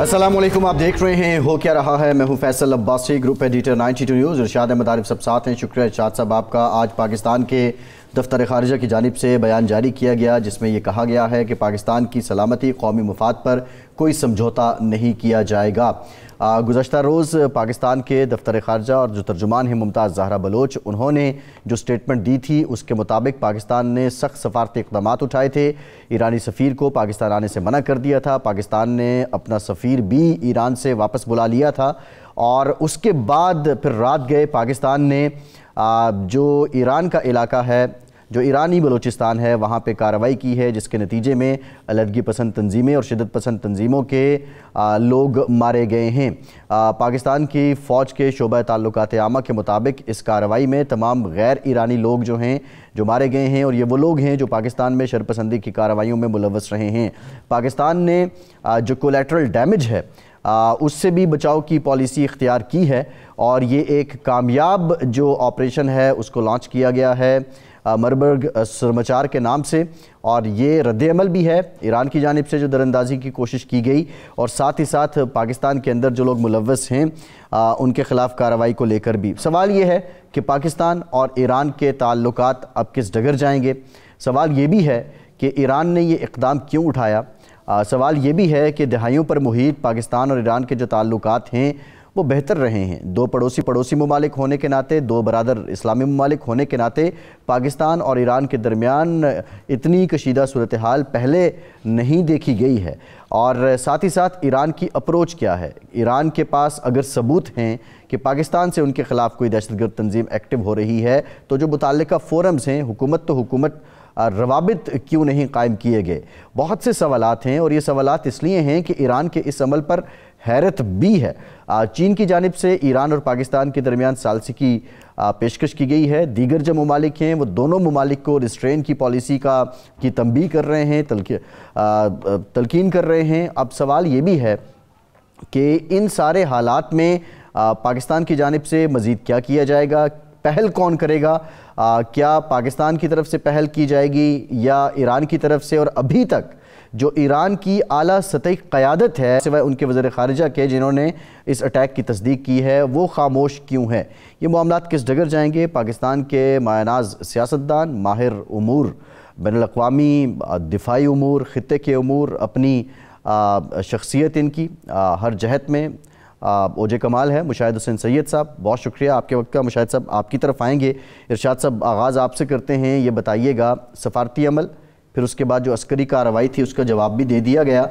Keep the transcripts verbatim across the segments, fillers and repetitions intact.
अस्सलाम वालेकुम, आप देख रहे हैं हो क्या रहा है। मैं हूं Faisal Abbasi, group editor ninety two news. Irshad Ahmad Arif सब साथ हैं। शुक्रिया इरशाद साहब आपका। आज पाकिस्तान के दफ्तर ख़ारिजा की जानिब से बयान जारी किया गया जिसमें यह कहा गया है कि पाकिस्तान की सलामती कौमी मफाद पर कोई समझौता नहीं किया जाएगा। गुज़श्ता रोज़ पाकिस्तान के दफ्तर ख़ारिजा और जो तर्जुमान हैं मुमताज़ ज़हरा बलोच, उन्होंने जो स्टेटमेंट दी थी उसके मुताबिक पाकिस्तान ने सख्त सफारती इक़दाम उठाए थे। ईरानी सफ़ीर को पाकिस्तान आने से मना कर दिया था। पाकिस्तान ने अपना सफ़ीर भी ईरान से वापस बुला लिया था और उसके बाद फिर रात गए पाकिस्तान ने जो ईरान का इलाका है, जो ईरानी बलूचिस्तान है, वहाँ पे कार्रवाई की है जिसके नतीजे में अलहदगी पसंद तंजीमें और शिदत पसंद तंजीमों के आ, लोग मारे गए हैं। आ, पाकिस्तान की फ़ौज के शोबा ताल्लुकात आमा के मुताबिक इस कार्रवाई में तमाम गैर ईरानी लोग जो हैं जो मारे गए हैं और ये वो लोग हैं जो पाकिस्तान में शरपसंदी की कार्रवाइयों में मुलव्वस रहे हैं। पाकिस्तान ने आ, जो कोलैटरल डैमेज है आ, उससे भी बचाव की पॉलिसी इख्तियार की है और ये एक कामयाब जो ऑपरेशन है उसको लॉन्च किया गया है मरबर्ग समाचार के नाम से, और ये रद्द-ए-अमल भी है ईरान की जानिब से जो दरअंदाजी की कोशिश की गई, और साथ ही साथ पाकिस्तान के अंदर जो लोग मुलव्वस हैं आ, उनके ख़िलाफ़ कार्रवाई को लेकर भी। सवाल ये है कि पाकिस्तान और ईरान के ताल्लुकात अब किस डगर जाएंगे। सवाल ये भी है कि ईरान ने ये इक़दाम क्यों उठाया। आ, सवाल ये भी है कि दहाइयों पर मुहीत पाकिस्तान और ईरान के जो ताल्लुकात हैं वो बेहतर रहे हैं। दो पड़ोसी पड़ोसी ममालिक होने के नाते, दो बरादर इस्लामी ममालिक होने के नाते पाकिस्तान और ईरान के दरमियान इतनी कशीदा सूरत हाल पहले नहीं देखी गई है। और साथ ही साथ ईरान की अप्रोच क्या है। ईरान के पास अगर सबूत हैं कि पाकिस्तान से उनके ख़िलाफ़ कोई दहशतगर्द तंजीम एक्टिव हो रही है तो जो मुताल्लिका फोरम्स हैं, हुकूमत तो हुकूमत, रवाबित क्यों नहीं कायम किए गए। बहुत से सवालात हैं और ये सवालात इसलिए हैं कि ईरान के इस अमल पर हैरत भी है। चीन की जानिब से ईरान और पाकिस्तान के दरमियान सालसी की पेशकश की गई है। दीगर जो ममालिक हैं वो दोनों ममालिक को रिस्ट्रेन की पॉलिसी का की तंबीह कर रहे हैं, तलकी, तलकीन कर रहे हैं। अब सवाल ये भी है कि इन सारे हालात में आ, पाकिस्तान की जानिब से मज़ीद क्या किया जाएगा, पहल कौन करेगा। आ, क्या पाकिस्तान की तरफ से पहल की जाएगी या ईरान की तरफ से। और अभी तक जो ईरान की आला सतही क़यादत है सिवाय उनके वज़ीर ख़ारिजा के जिन्होंने इस अटैक की तस्दीक की है, वो खामोश क्यों है। ये मामलात किस डगर जाएंगे। पाकिस्तान के मायनाज सियासतदान, माहिर उमूर, बैनुल-अक़वामी दिफाई उमूर, ख़ित्ते के उमूर, अपनी शख्सियत इनकी आ, हर जहत में ओजे कमाल है। मुशाहिद हुसैन सैयद साहब, बहुत शुक्रिया आपके वक्त का। मुशाहिद साहब आपकी तरफ आएंगे। इरशाद साहब, आगाज़ आपसे करते हैं। ये बताइएगा, सफारती अमल, फिर उसके बाद जो अस्करी कार्रवाई थी उसका जवाब भी दे दिया गया,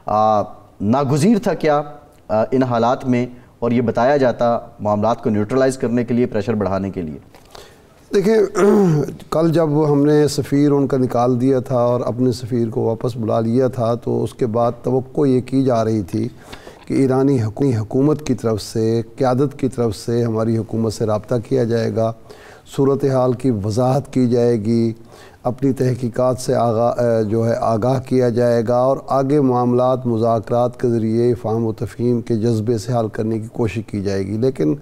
नागुज़ीर था क्या आ, इन हालात में, और ये बताया जाता मामलात को न्यूट्रलाइज़ करने के लिए, प्रेशर बढ़ाने के लिए। देखिए, कल जब हमने सफ़ीर उनका निकाल दिया था और अपने सफ़ीर को वापस बुला लिया था तो उसके बाद तवक्को ये की जा रही थी कि ईरानी हुकूमत की तरफ से, क़यादत की तरफ से हमारी हुकूमत से रब्ता किया जाएगा, सूरत हाल की वजाहत की जाएगी, अपनी तहकीकात से आगा जो है आगाह किया जाएगा और आगे मामलात मुज़ाकरात के ज़रिए फ़हम व तफ़हीम के जज्बे से हल करने की कोशिश की जाएगी। लेकिन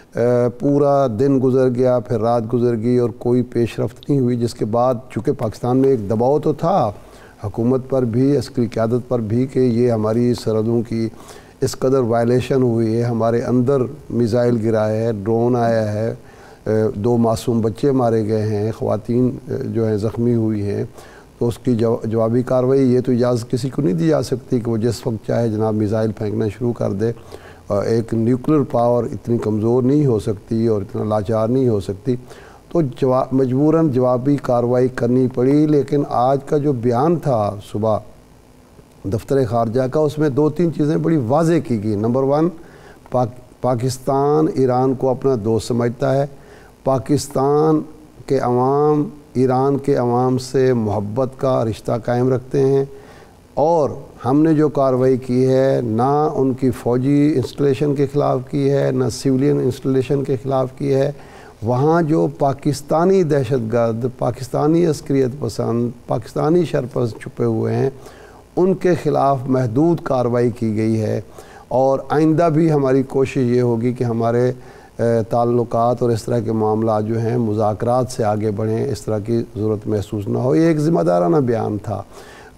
पूरा दिन गुज़र गया, फिर रात गुज़र गई और कोई पेशरफ्त नहीं हुई, जिसके बाद चूँकि पाकिस्तान में एक दबाव तो था हुकूमत पर भी, अस्करी क़यादत पर भी, कि ये हमारी सरहदों की इस कदर वायलेशन हुई है, हमारे अंदर मिसाइल गिरा है, ड्रोन आया है, दो मासूम बच्चे मारे गए हैं, ख़वातीन जो है ज़ख्मी हुई हैं, तो उसकी जवाबी कार्रवाई ये तो इजाज़त किसी को नहीं दी जा सकती कि वो जिस वक्त चाहे जनाब मिसाइल फेंकना शुरू कर दे। एक न्यूक्लियर पावर इतनी कमज़ोर नहीं हो सकती और इतना लाचार नहीं हो सकती, तो जवाब मजबूरन जवाबी कार्रवाई करनी पड़ी। लेकिन आज का जो बयान था सुबह दफ्तर ख़ारिजा का, उसमें दो तीन चीज़ें बड़ी वाज़ेह की गई। नंबर वन, पाक, पाकिस्तान ईरान को अपना दोस्त समझता है, पाकिस्तान के अवाम ईरान के अवाम से मोहब्बत का रिश्ता कायम रखते हैं, और हमने जो कार्रवाई की है ना उनकी फ़ौजी इंस्टॉलेशन के ख़िलाफ़ की है, ना सिविलियन इंस्टॉलेशन के ख़िलाफ़ की है। वहाँ जो पाकिस्तानी दहशतगर्द, पाकिस्तानी अस्करियत पसंद, पाकिस्तानी शरपस छुपे हुए हैं, उनके ख़िलाफ़ महदूद कार्रवाई की गई है। और आइंदा भी हमारी कोशिश ये होगी कि हमारे ताल्लुकात और इस तरह के मामला जो हैं मुज़ाकरात से आगे बढ़ें, इस तरह की ज़रूरत महसूस ना हो। ये एक ज़िम्मेदाराना बयान था।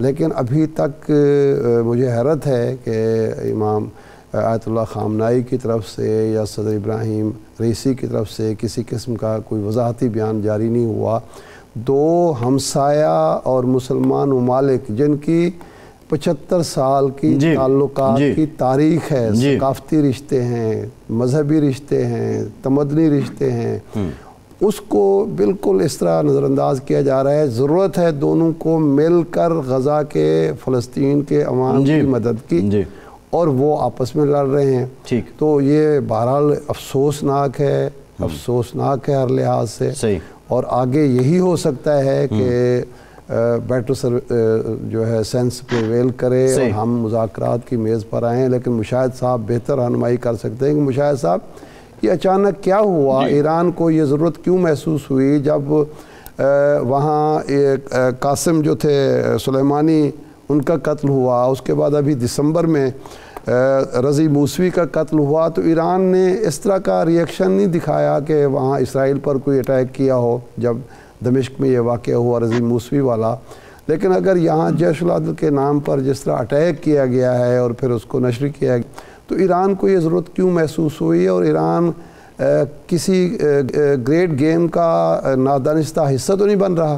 لیکن ابھی تک مجھے حیرت ہے کہ امام آیت اللہ خامنائی کی طرف سے یا صدر ابراہیم رئیسی کی طرف سے کسی قسم کا کوئی وضاحتی بیان جاری نہیں ہوا. دو ہمسایہ اور مسلمان ممالک جن کی پچہتر سال کی جی تعلقات جی کی تاریخ ہے، جی ثقافتی رشتے ہیں، مذہبی رشتے ہیں، تمدنی رشتے ہیں، اس کو بالکل اس طرح نظر انداز کیا جا رہا ہے. ضرورت ہے دونوں کو مل کر غزہ کے فلسطین کے عوام جی کی مدد کی، جی اور وہ آپس میں لڑ رہے ہیں. ٹھیک. تو یہ بہرحال افسوسناک ہے، افسوسناک ہے ہر لحاظ سے. صحیح. اور آگے یہی ہو سکتا ہے کہ بیٹر سر جو ہے سینس پریویل کرے اور ہم مذاکرات کی میز پر آئیں. لیکن مشاہد صاحب بہتر رہنمائی کر سکتے ہیں کہ مشاہد صاحب یہ اچانک کیا ہوا، ایران کو یہ ضرورت کیوں محسوس ہوئی جب وہاں قاسم جو تھے سلیمانی ان کا قتل ہوا، اس کے بعد ابھی دسمبر میں رضی موسوی کا قتل ہوا، تو ایران نے اس طرح کا ریئیکشن نہیں دکھایا کہ وہاں اسرائیل پر کوئی اٹیک کیا ہو جب دمشق میں یہ واقعہ ہوا رضی موسوی والا. لیکن اگر یہاں جیش العدل کے نام پر جس طرح اٹیک کیا گیا ہے اور پھر اس کو نشر کیا گیا، تو ایران کو یہ ضرورت کیوں محسوس ہوئی اور ایران کسی گریٹ گیم کا نادانستہ حصہ تو نہیں بن رہا؟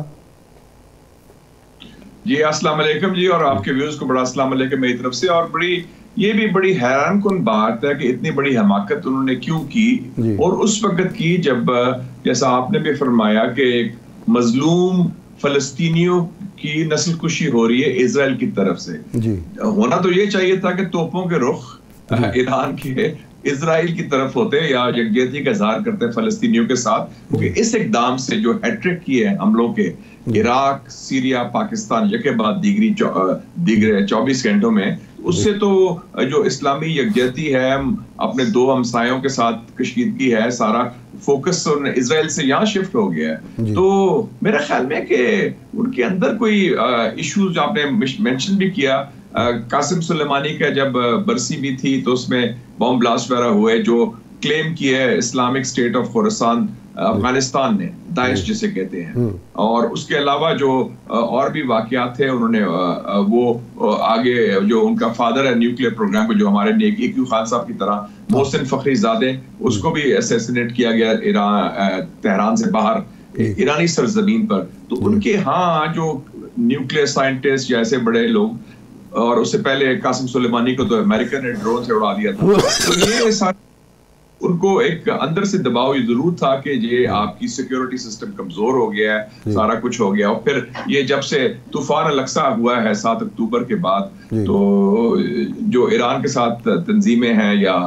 جی السلام علیکم جی، اور آپ کے ویوز کو بڑا السلام علیکم میری طرف سے. اور بڑی یہ بھی بڑی حیران کن بات ہے کہ اتنی بڑی حماقت انہوں نے کیوں کی، اور اس وقت کی جب جیسا آپ نے بھی فرمایا کہ مظلوم فلسطینیوں کی نسل کشی ہو رہی ہے اسرائیل کی طرف سے. جی ہونا تو یہ چاہیے تھا کہ توپوں کے رخ ایران کے اسرائیل کی طرف ہوتے یا یکجہتی کا اظہار کرتے فلسطینیوں کے ساتھ، کیونکہ اس اقدام سے جو ہیٹرک کی ہے حملوں کے عراق، سیریا، پاکستان یکے بعد دیگری دیگر چوبیس گھنٹوں میں، اس سے تو جو اسلامی یکجہتی ہے اپنے دو ہمسایوں کے ساتھ کشیدگی ہے، سارا فوکس اسرائیل سے یہاں شفٹ ہو گیا ہے. تو میرا خیال میں کہ ان کے اندر کوئی ایشوز آپ نے مینشن بھی کیا. قاسم سلیمانی کا جب برسی بھی تھی تو اس میں بم بلاسٹ وغیرہ ہوئے جو کلیم کیا ہے Islamic State of Khorasan Afghanistan نے، داعش جسے کہتے ہیں. اور اس کے علاوہ جو اور بھی واقعات تھے، انہوں نے وہ آگے جو ان کا فادر ہے نیوکلیئر پروگرام کو، جو ہمارے ایکیو خان صاحب کی طرح محسن فخری زادے، اس کو بھی اسیسینیٹ کیا گیا ایران تہران سے باہر ایرانی سرزمین پر. تو ان کے ہاں جو نیوکلیئر سائنٹسٹ یا ایسے بڑے لوگ، اور اس سے پہلے قاسم سلیمانی کو تو امریکہ نے ڈرون سے اڑا دیا تھا، تو یہ سارے ان کو ایک اندر سے دباؤ یہ ضرور تھا کہ یہ آپ کی سیکیورٹی سسٹم کمزور ہو گیا ہے، سارا کچھ ہو گیا. اور پھر یہ جب سے طوفان الاقصی ہوا ہے سات اکتوبر کے بعد، تو جو ایران کے ساتھ تنظیمیں ہیں یا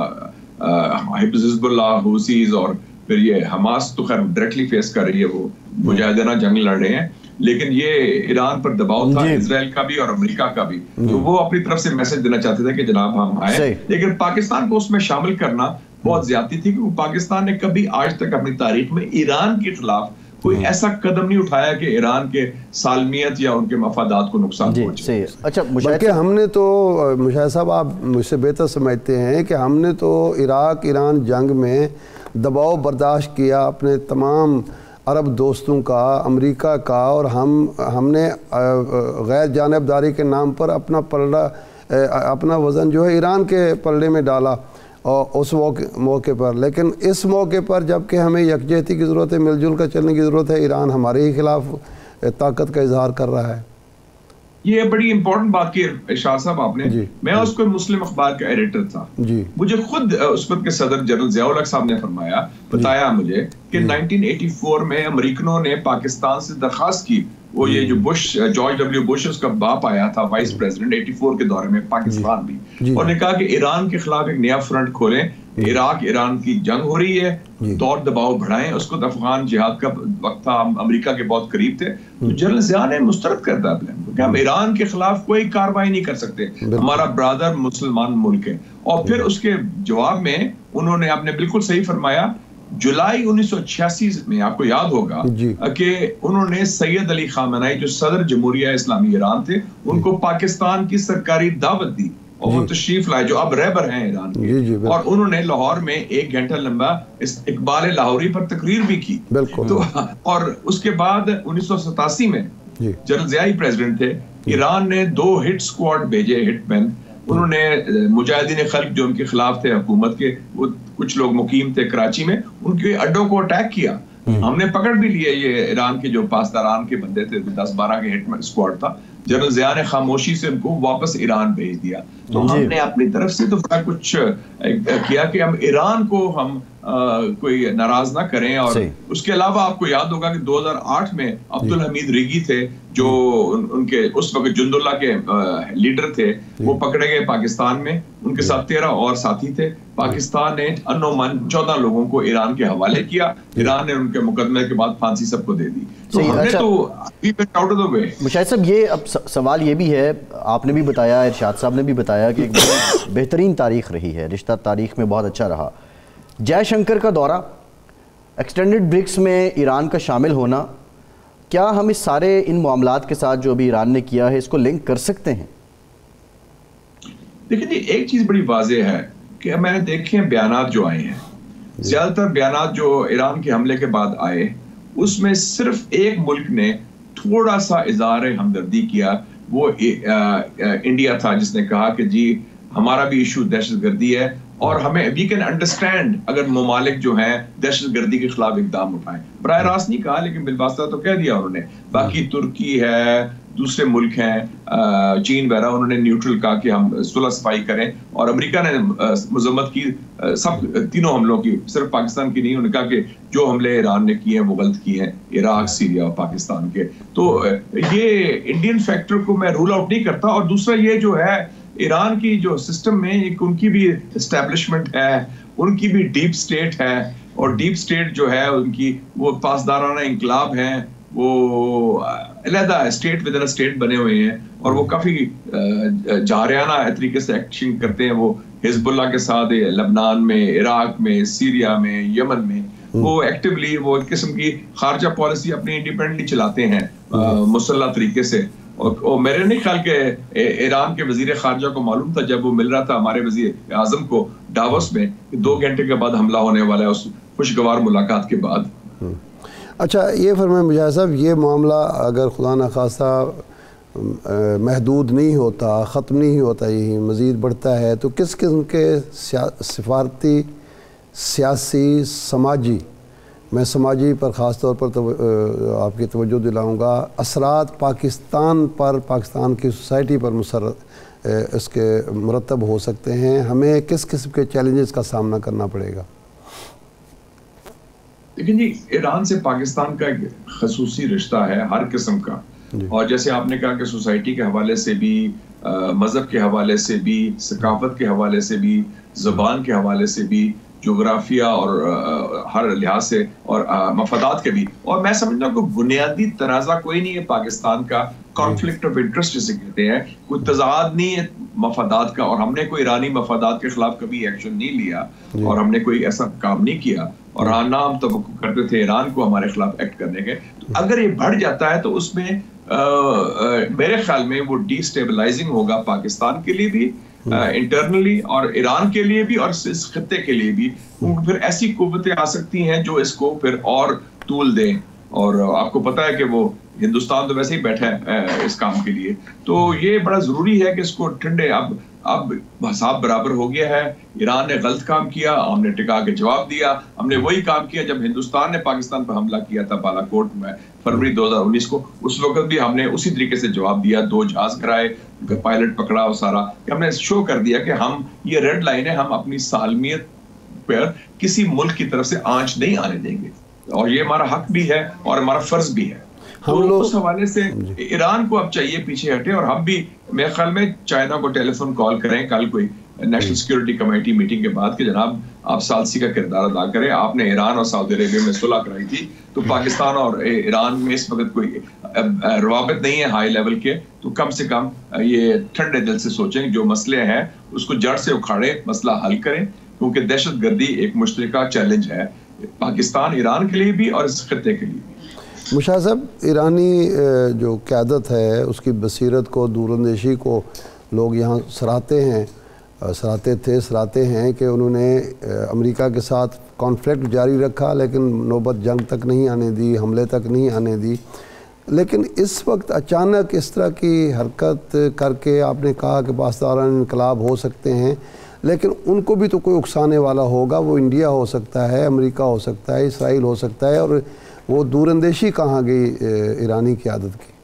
حزب اللہ، حوثیز، اور پھر یہ حماس تو خیر ڈائریکٹلی فیس کر رہی ہے، وہ مجاہدانہ جنگ لڑ رہے ہیں، لیکن یہ ایران پر دباؤ تھا اسرائیل کا بھی اور امریکہ کا بھی. تو وہ اپنی طرف سے میسج دینا چاہتے تھے کہ جناب ہم آئیں، لیکن پاکستان کو اس میں شامل کرنا بہت زیادتی تھی، کیونکہ پاکستان نے کبھی آج تک اپنی تاریخ میں ایران کے خلاف کوئی ایسا قدم نہیں اٹھایا کہ ایران کے سالمیت یا ان کے مفادات کو نقصان پہنچے. اچھا، بلکہ ہم نے تو مشاہد صاحب آپ مجھ سے بہتر سمجھتے ہیں کہ ہم نے تو عراق ایران جنگ میں دباؤ برداشت کیا اپنے تمام عرب دوستوں کا، امریکہ کا، اور ہم ہم نے غیر جانبداری کے نام پر اپنا پلڑا اپنا وزن جو ہے ایران کے پلڑے میں ڈالا اور اس موقع پر. لیکن اس موقع پر جب کہ ہمیں یکجہتی کی ضرورت ہے، مل جل کر چلنے کی ضرورت ہے، ایران ہمارے ہی خلاف طاقت کا اظہار کر رہا ہے. یہ بڑی امپورٹنٹ بات کی ارشاد صاحب آپ نے. میں اس کو مسلم اخبار کا ایڈیٹر تھا. مجھے خود اس وقت کے صدر جنرل ضیاء الحق صاحب نے فرمایا، بتایا مجھے کہ نائنٹین ایٹی فور میں امریکنوں نے پاکستان سے درخواست کی، وہ یہ جو بش جارج ڈبلیو بش اس کا باپ آیا تھا وائس پریزیڈنٹ ایٹی فور کے دورے میں پاکستان بھی، اور نے کہا کہ ایران کے خلاف ایک نیا فرنٹ کھولیں، عراق ایران کی جنگ ہو رہی ہے، دور دباؤ بڑھائیں. اس کو افغان جہاد کا وقت تھا، ہم امریکہ کے بہت قریب تھے. تو جنرل ضیاء نے مسترد کر دیا کہ ہم ایران کے خلاف کوئی کاروائی نہیں کر سکتے، ہمارا برادر مسلمان ملک ہے. اور پھر اس کے جواب میں انہوں نے، آپ نے بالکل صحیح فرمایا، جولائی انیس سو چھیاسی میں آپ کو یاد ہوگا کہ انہوں نے سید علی خامنائی جو صدر جمہوریہ اسلامی ایران تھے، ان کو پاکستان کی سرکاری دعوت دی اور وہ تشریف لائے جو اب رہبر ہیں ایران کے، اور انہوں نے لاہور میں ایک گھنٹہ لمبا اقبال لاہوری پر تقریر بھی کی. تو اور اس کے بعد انیس سو ستاسی میں جنرل ضیاء پریزیڈنٹ تھے، ایران نے دو ہٹ سکواڈ بھیجے، ہٹ مین. انہوں نے مجاہدین خلق جو ان کے خلاف تھے حکومت کے، وہ کچھ لوگ مقیم تھے کراچی میں، ان کے اڈوں کو اٹیک کیا. ہم نے پکڑ بھی لیے یہ ایران کے جو پاسداران کے بندے تھے، دس بارہ کے ہٹ مین سکواڈ تھا. جنرل ضیاء نے خاموشی سے ان کو واپس ایران بھیج دیا. تو ہم نے اپنی طرف سے تو بڑا کچھ کیا کہ ہم ایران کو ہم کوئی ناراض نہ کریں. اور اس کے علاوہ آپ کو یاد ہوگا کہ دو ہزار آٹھ میں عبدالحمید ریگی تھے جو ان کے اس وقت جند اللہ کے لیڈر تھے، وہ پکڑے گئے پاکستان میں. ان کے ساتھ تیرہ اور ساتھی تھے. پاکستان نے انو من چودہ لوگوں کو ایران کے حوالے کیا. ایران نے ان کے مقدمے کے بعد پھانسی سب کو دے دی. تو ہم نے تو مشاہد صاحب یہ اب سوال یہ بھی ہے، آپ نے بھی بتایا، ارشاد صاحب نے بھی بتایا کہ ایک بہترین تاریخ رہی ہے، رشتہ تاریخ میں بہت اچھا رہا. جے شنکر کا دورہ، ایکسٹینڈڈ برکس میں ایران کا شامل ہونا، کیا ہم اس سارے ان معاملات کے ساتھ جو ابھی ایران نے کیا ہے اس کو لنک کر سکتے ہیں؟ دیکھیں جی، ایک چیز بڑی واضح ہے کہ میں نے دیکھے بیانات جو آئے ہیں، زیادہ تر بیانات جو ایران کے حملے کے بعد آئے، اس میں صرف ایک ملک نے تھوڑا سا اظہار ہمدردی کیا، وہ انڈیا تھا، جس نے کہا کہ جی ہمارا بھی ایشو دہشت گردی ہے اور ہمیں وی کین انڈرسٹینڈ اگر ممالک جو ہیں دہشت گردی کے خلاف اقدام اٹھائیں. براہ راست نہیں کہا لیکن بالواسطہ تو کہہ دیا انہوں نے. باقی ترکی ہے، دوسرے ملک ہیں، چین وغیرہ، انہوں نے نیوٹرل کہا کہ ہم صلح صفائی کریں. اور امریکہ نے مذمت کی سب تینوں حملوں کی، صرف پاکستان کی نہیں. انہوں نے کہا کہ جو حملے ایران نے کیے ہیں وہ غلط کیے ہیں، عراق، سیریا اور پاکستان کے. تو یہ انڈین فیکٹر کو میں رول آؤٹ نہیں کرتا. اور دوسرا یہ جو ہے ایران کی جو سسٹم میں ایک ان کی بھی اسٹیبلشمنٹ ہے، ان کی بھی ڈیپ سٹیٹ ہے. اور ڈیپ سٹیٹ جو ہے ان کی وہ پاسدارانہ انقلاب ہیں، وہ علیحدہ اسٹیٹ ود ان اسٹیٹ بنے ہوئے ہیں اور وہ کافی جارحانہ طریقے سے ایکشن کرتے ہیں. وہ حزب اللہ کے ساتھ لبنان میں، عراق میں، سیریا میں، یمن میں وہ ایکٹیولی وہ ایک قسم کی خارجہ پالیسی اپنی انڈیپینڈنٹلی چلاتے ہیں مسلح طریقے سے. اور میرے نہیں خیال کہ ایران کے وزیر خارجہ کو معلوم تھا جب وہ مل رہا تھا ہمارے وزیر اعظم کو ڈاوس میں، دو گھنٹے کے بعد حملہ ہونے والا ہے اس خوشگوار ملاقات کے بعد. اچھا یہ فرمائیں مجاہد صاحب، یہ معاملہ اگر خدا نخواستہ محدود نہیں ہوتا، ختم نہیں ہوتا، یہی مزید بڑھتا ہے، تو کس قسم کے سفارتی، سیاسی، سماجی، میں سماجی پر خاص طور پر آپ کی توجہ دلاؤں گا، اثرات پاکستان پر، پاکستان کی سوسائٹی پر مسرت اس کے مرتب ہو سکتے ہیں؟ ہمیں کس قسم کے چیلنجز کا سامنا کرنا پڑے گا؟ لیکن جی ایران سے پاکستان کا ایک خصوصی رشتہ ہے ہر قسم کا. اور جیسے آپ نے کہا کہ سوسائٹی کے حوالے سے بھی، مذہب کے حوالے سے بھی، ثقافت کے حوالے سے بھی، زبان کے حوالے سے بھی، جغرافیہ اور ہر لحاظ سے، اور مفادات کے بھی. اور میں سمجھتا ہوں کہ بنیادی تنازع کوئی نہیں ہے پاکستان کا. کانفلکٹ آف انٹرسٹ جسے کہتے ہیں، کوئی تضاد نہیں ہے مفادات کا. اور ہم نے کوئی ایرانی مفادات کے خلاف کبھی ایکشن نہیں لیا اور ہم نے کوئی ایسا کام نہیں کیا. اور نہ ہم توقع کرتے تھے ایران کو ہمارے خلاف ایکٹ کرنے کے. تو اگر یہ بڑھ جاتا ہے تو اس میں میرے خیال میں وہ ڈی اسٹیبلائزنگ ہوگا پاکستان کے لیے بھی انٹرنلی، اور ایران کے لیے بھی، اور اس خطے کے لیے بھی. پھر ایسی قوتیں آ سکتی ہیں جو اس کو پھر اور طول دیں. اور آپ کو پتا ہے کہ وہ ہندوستان تو ویسے ہی بیٹھا ہے اس کام کے لیے. تو یہ بڑا ضروری ہے کہ اس کو ٹھنڈے، اب اب حساب برابر ہو گیا ہے. ایران نے غلط کام کیا، ہم نے ٹکا کے جواب دیا. ہم نے وہی کام کیا جب ہندوستان نے پاکستان پر حملہ کیا تھا بالا کوٹ میں فروری دو ہزار انیس کو. اس وقت بھی ہم نے اسی طریقے سے جواب دیا، دو جہاز کرائے، پائلٹ پکڑا اور سارا. کہ ہم نے شو کر دیا کہ ہم یہ ریڈ لائن ہے، ہم اپنی سالمیت پر کسی ملک کی طرف سے آنچ نہیں آنے دیں گے. اور یہ ہمارا حق بھی ہے اور ہمارا فرض بھی ہے. تو اس حوالے سے ایران کو اب چاہیے پیچھے ہٹے. اور ہم بھی میرے خیال میں چائنا کو ٹیلی فون کال کریں کل کوئی نیشنل سیکورٹی کمیٹی میٹنگ کے بعد کہ جناب آپ ثالثی کا کردار ادا کریں. آپ نے ایران اور سعودی عربیہ میں صلح کرائی تھی، تو پاکستان اور ایران میں اس وقت کوئی روابط نہیں ہے ہائی لیول کے. تو کم سے کم یہ ٹھنڈے دل سے سوچیں، جو مسئلے ہیں اس کو جڑ سے اکھاڑیں، مسئلہ حل کریں. کیونکہ دہشت گردی ایک مشترکہ چیلنج ہے پاکستان ایران کے لیے بھی اور اس خطے کے لیے بھی. مشاہد صاحب، ایرانی جو قیادت ہے اس کی بصیرت کو، دور اندیشی کو لوگ یہاں سراہتے ہیں، سراہتے تھے، سراہتے ہیں کہ انہوں نے امریکہ کے ساتھ کانفلکٹ جاری رکھا لیکن نوبت جنگ تک نہیں آنے دی، حملے تک نہیں آنے دی. لیکن اس وقت اچانک اس طرح کی حرکت کر کے آپ نے کہا کہ پاسداران انقلاب ہو سکتے ہیں، لیکن ان کو بھی تو کوئی اکسانے والا ہوگا، وہ انڈیا ہو سکتا ہے، امریکہ ہو سکتا ہے، اسرائیل ہو سکتا ہے، اور وہ دور اندیشی کہاں گئی ایرانی قیادت کی؟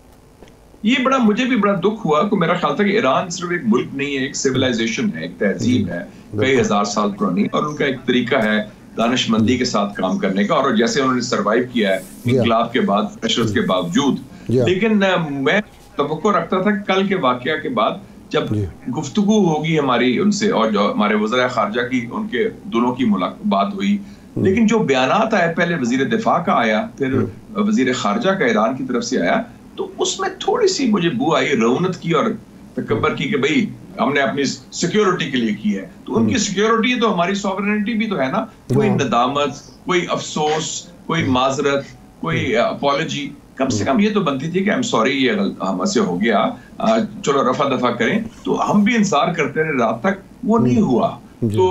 یہ بڑا مجھے بھی بڑا دکھ ہوا کہ میرا خیال تھا کہ ایران صرف ایک ملک نہیں ہے، ایک سیولائزیشن ہے، ایک تہذیب ہے کئی ہزار سال پرانی، اور ان کا ایک طریقہ ہے دانش مندی کے ساتھ کام کرنے کا، اور جیسے انہوں نے سروائیو کیا ہے انقلاب کے بعد پریشرز کے باوجود. لیکن میں توقع رکھتا تھا کہ کل کے واقعہ کے بعد جب گفتگو ہوگی ہماری ان سے، اور جو ہمارے وزراء خارجہ کی ان کے دونوں کی ملاقات ہوئی، لیکن جو بیانات آئے، پہلے وزیر دفاع کا آیا، پھر وزیر خارجہ کا ایران کی طرف سے آیا، تو اس میں تھوڑی سی مجھے بو آئی رونت کی اور تکبر کی کہ بھئی ہم نے اپنی سیکیورٹی کے لیے کی ہے. تو ان کی سیکیورٹی تو ہماری سوورنٹی بھی تو ہے نا. کوئی ندامت، کوئی افسوس، کوئی معذرت، کوئی اپالوجی کم سے کم یہ تو بنتی تھی کہ I'm sorry یہ ہم سے ہو گیا، چلو رفع دفع کریں. تو ہم بھی انتظار کرتے رہے رات تک، وہ نہیں ہوا. تو